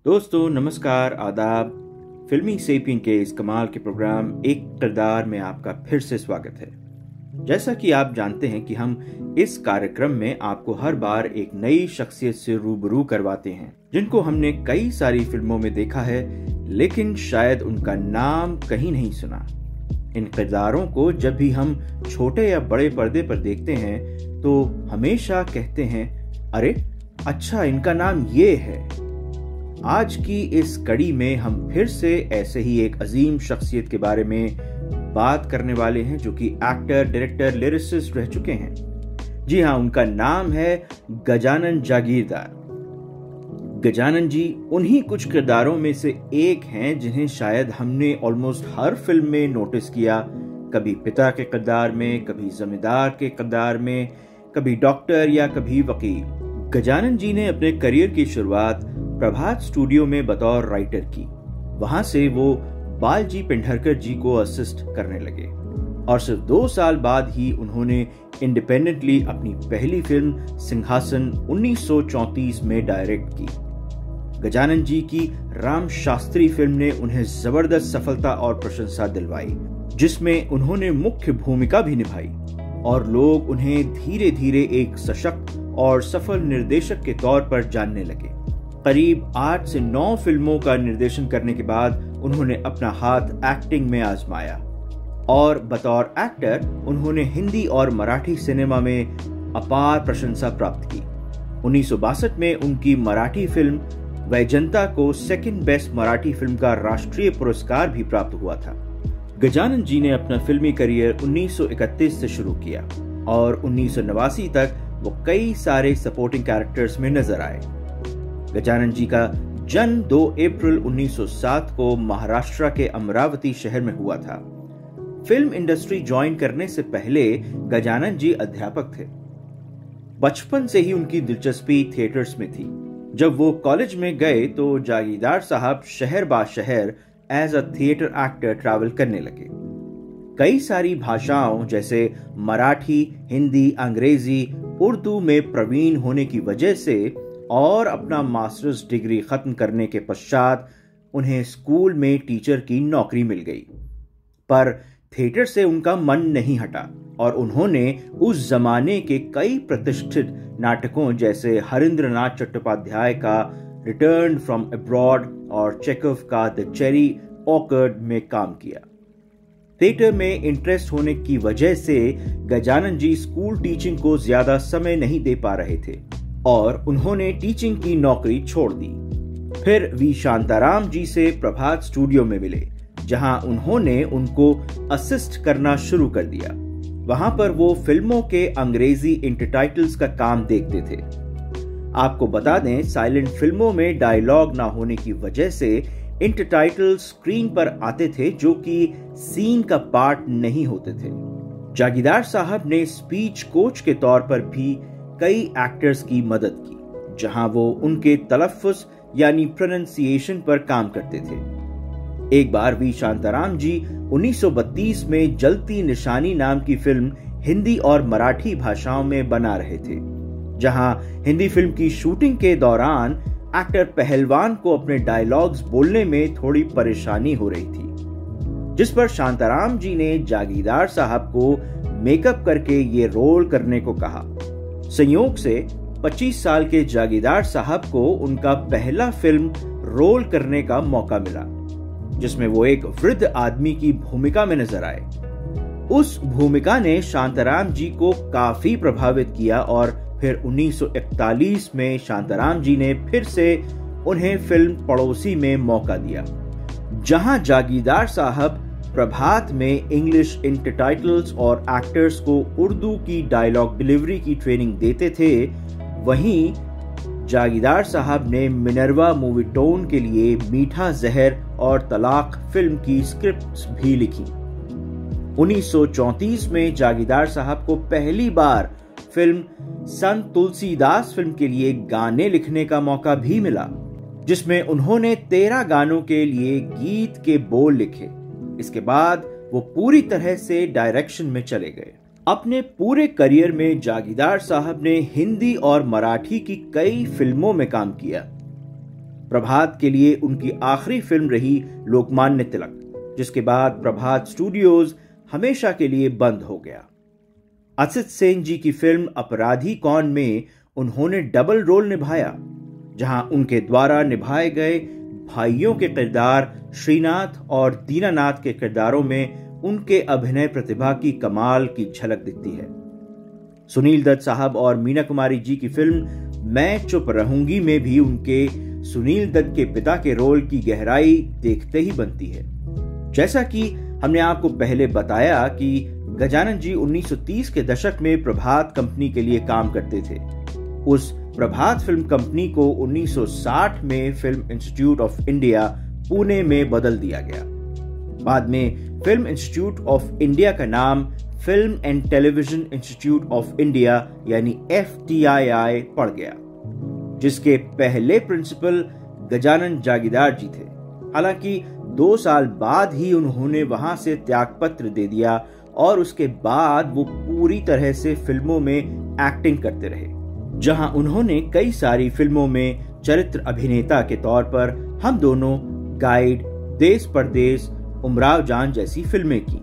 दोस्तों नमस्कार, आदाब। फिल्मी सेपियन के इस कमाल के प्रोग्राम एक किरदार में आपका फिर से स्वागत है। जैसा कि आप जानते हैं कि हम इस कार्यक्रम में आपको हर बार एक नई शख्सियत से रूबरू करवाते हैं जिनको हमने कई सारी फिल्मों में देखा है, लेकिन शायद उनका नाम कहीं नहीं सुना। इन किरदारों को जब भी हम छोटे या बड़े पर्दे पर देखते हैं तो हमेशा कहते हैं, अरे अच्छा, इनका नाम ये है। आज की इस कड़ी में हम फिर से ऐसे ही एक अजीम शख्सियत के बारे में बात करने वाले हैं जो कि एक्टर, डायरेक्टर, लिरिसिस्ट रह चुके हैं। जी हाँ, उनका नाम है गजानन जागीरदार। गजानन जी उन्हीं कुछ किरदारों में से एक हैं जिन्हें शायद हमने ऑलमोस्ट हर फिल्म में नोटिस किया। कभी पिता के किरदार में, कभी जमींदार के किरदार में, कभी डॉक्टर या कभी वकील। गजानन जी ने अपने करियर की शुरुआत प्रभात स्टूडियो में बतौर राइटर की। वहां से वो बालजी पेंढरकर जी को असिस्ट करने लगे और सिर्फ 2 साल बाद ही उन्होंने इंडिपेंडेंटली अपनी पहली फिल्म सिंहासन 1934 में डायरेक्ट की। गजानन जी की राम शास्त्री फिल्म ने उन्हें जबरदस्त सफलता और प्रशंसा दिलवाई, जिसमें उन्होंने मुख्य भूमिका भी निभाई और लोग उन्हें धीरे धीरे एक सशक्त और सफल निर्देशक के तौर पर जानने लगे। करीब 8 से 9 फिल्मों का निर्देशन करने के बाद उन्होंने अपना हाथ एक्टिंग में आजमाया और बतौर एक्टर उन्होंने हिंदी और मराठी सिनेमा में अपार प्रशंसा प्राप्त की। 1962 में उनकी मराठी फिल्म वैजंता को सेकंड बेस्ट मराठी फिल्म का राष्ट्रीय पुरस्कार भी प्राप्त हुआ था। गजानन जी ने अपना फिल्मी करियर 1931 से शुरू किया और 1989 तक वो कई सारे सपोर्टिंग कैरेक्टर्स में नजर आए। गजानन जी का जन्म 2 अप्रैल 1907 को महाराष्ट्र के अमरावती शहर में हुआ था। फिल्म इंडस्ट्री ज्वाइन करने से पहले गजानन जी अध्यापक थे। बचपन से ही उनकी दिलचस्पी थिएटर्स में थी। जब वो कॉलेज में गए तो जागीरदार साहब शहर बा शहर as a theatre actor travel करने लगे। कई सारी भाषाओं जैसे मराठी, हिंदी, अंग्रेजी, उर्दू में प्रवीण होने की वजह से और अपना मास्टर्स डिग्री खत्म करने के पश्चात उन्हें स्कूल में टीचर की नौकरी मिल गई। पर थिएटर से उनका मन नहीं हटा और उन्होंने उस जमाने के कई प्रतिष्ठित नाटकों जैसे हरिंद्रनाथ चट्टोपाध्याय का रिटर्न फ्रॉम अब्रॉड और चेकव का द चेरी ऑर्किड में काम किया। थिएटर में इंटरेस्ट होने की वजह से गजानन जी स्कूल टीचिंग को ज्यादा समय नहीं दे पा रहे थे और उन्होंने टीचिंग की नौकरी छोड़ दी। फिर वी शांताराम जी से प्रभात स्टूडियो में मिले, जहां उन्होंने उनको असिस्ट करना शुरू कर दिया। वहां पर वो फिल्मों के अंग्रेजी इंटरटाइटल्स का काम देखते थे। आपको बता दें, साइलेंट फिल्मों में डायलॉग ना होने की वजह से इंटरटाइटल स्क्रीन पर आते थे जो कि सीन का पार्ट नहीं होते थे। जागीरदार साहब ने स्पीच कोच के तौर पर भी कई एक्टर्स की मदद की, जहां वो उनके तलफ्फुज़ यानी प्रोनंसिएशन पर काम करते थे। एक बार वी शांताराम जी 1932 में जलती निशानी नाम की फिल्म हिंदी और मराठी भाषाओं में बना रहे थे, जहां हिंदी फिल्म की शूटिंग के दौरान एक्टर पहलवान को अपने डायलॉग्स बोलने में थोड़ी परेशानी हो रही थी, जिस पर शांताराम जी ने जागीरदार साहब को मेकअप करके ये रोल करने को कहा। संयोग से 25 साल के जागीरदार साहब को उनका पहला फिल्म रोल करने का मौका मिला, जिसमें वो एक वृद्ध आदमी की भूमिका में नजर आए। उस भूमिका ने शांताराम जी को काफी प्रभावित किया और फिर 1941 में शांताराम जी ने फिर से उन्हें फिल्म पड़ोसी में मौका दिया, जहां जागीरदार साहब प्रभात में इंग्लिश इंटरटाइटल्स और एक्टर्स को उर्दू की डायलॉग डिलीवरी की ट्रेनिंग देते थे। वहीं जागीरदार साहब ने मिनर्वा मूवी टोन के लिए मीठा जहर और तलाक फिल्म की स्क्रिप्ट्स भी लिखी। 1934 में जागीरदार साहब को पहली बार फिल्म संत तुलसीदास फिल्म के लिए गाने लिखने का मौका भी मिला, जिसमें उन्होंने 13 गानों के लिए गीत के बोल लिखे। इसके बाद वो पूरी तरह से डायरेक्शन में चले गए। अपने पूरे करियर में जागीरदार साहब ने हिंदी और मराठी की कई फिल्मों में काम किया। प्रभात के लिए उनकी आखिरी फिल्म रही लोकमान्य तिलक, जिसके बाद प्रभात स्टूडियोज हमेशा के लिए बंद हो गया। असित सेन जी की फिल्म अपराधी कौन में उन्होंने डबल रोल निभाया, जहां उनके द्वारा निभाए गए भाइयों के किरदार श्रीनाथ और दीनानाथ के किरदारों में उनके अभिनय प्रतिभा की कमाल की झलक दिखती है। सुनील दत्त साहब और मीना कुमारी जी की फिल्म मैं चुप रहूंगी में भी उनके सुनील दत्त के पिता के रोल की गहराई देखते ही बनती है। जैसा कि हमने आपको पहले बताया कि गजानन जी 1930 के दशक में प्रभात कंपनी के लिए काम करते थे। उस प्रभात फिल्म कंपनी को 1960 में film institute of India Pune में बदल दिया गया। बाद में फिल्म इंस्टीट्यूट ऑफ इंडिया का नाम film and television institute of India यानी FTII पड़ गया, जिसके पहले प्रिंसिपल गजानन जागीदार जी थे। हालांकि 2 साल बाद ही उन्होंने वहां से त्यागपत्र दे दिया और उसके बाद वो पूरी तरह से फिल्मों में एक्टिंग करते रहे, जहां उन्होंने कई सारी फिल्मों में चरित्र अभिनेता के तौर पर हम दोनों, गाइड, देश परदेश, उमराव जान जैसी फिल्में की।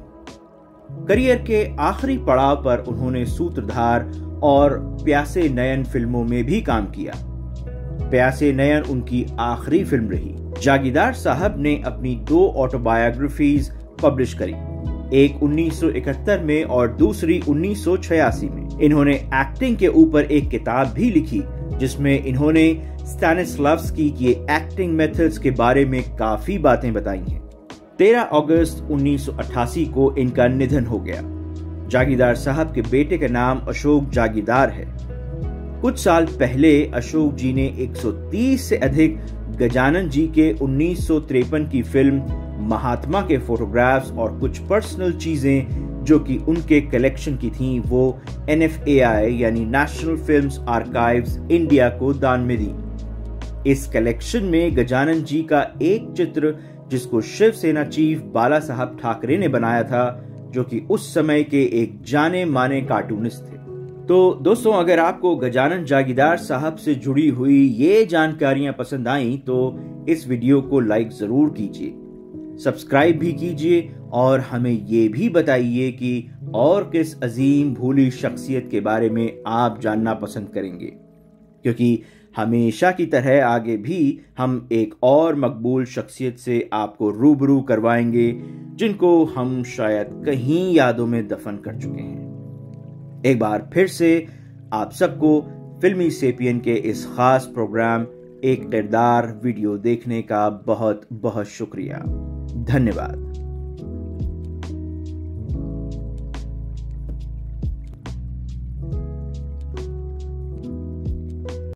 करियर के आखिरी पड़ाव पर उन्होंने सूत्रधार और प्यासे नयन फिल्मों में भी काम किया। प्यासे नयन उनकी आखिरी फिल्म रही। जागीदार साहब ने अपनी 2 ऑटोबायोग्राफीज पब्लिश करी, एक 1971 में और दूसरी 1986 में। इन्होंने एक्टिंग के ऊपर एक किताब भी लिखी, जिसमें इन्होंने स्टैनिस्लावस्की की एक्टिंग मेथड्स के बारे में काफी बातें बताई हैं। 13 अगस्त 1988 को इनका निधन हो गया। जागीदार साहब के बेटे का नाम अशोक जागीदार है। कुछ साल पहले अशोक जी ने 130 से अधिक गजानन जी के 1953 की फिल्म महात्मा के फोटोग्राफ्स और कुछ पर्सनल चीजें जो कि उनके कलेक्शन की थीं, वो NFAI यानी नेशनल फिल्म्स आर्काइव्स इंडिया को दान में दी। इस कलेक्शन में गजानन जी का एक चित्र, जिसको शिवसेना चीफ बाला साहब ठाकरे ने बनाया था, जो कि उस समय के एक जाने माने कार्टूनिस्ट थे। तो दोस्तों, अगर आपको गजानन जागीदार साहब से जुड़ी हुई ये जानकारियां पसंद आई तो इस वीडियो को लाइक जरूर कीजिए, सब्सक्राइब भी कीजिए और हमें ये भी बताइए कि और किस अजीम भूली शख्सियत के बारे में आप जानना पसंद करेंगे, क्योंकि हमेशा की तरह आगे भी हम एक और मकबूल शख्सियत से आपको रूबरू करवाएंगे, जिनको हम शायद कहीं यादों में दफन कर चुके हैं। एक बार फिर से आप सबको फिल्मी सेपियन के इस खास प्रोग्राम एक किरदार वीडियो देखने का बहुत बहुत शुक्रिया। धन्यवाद।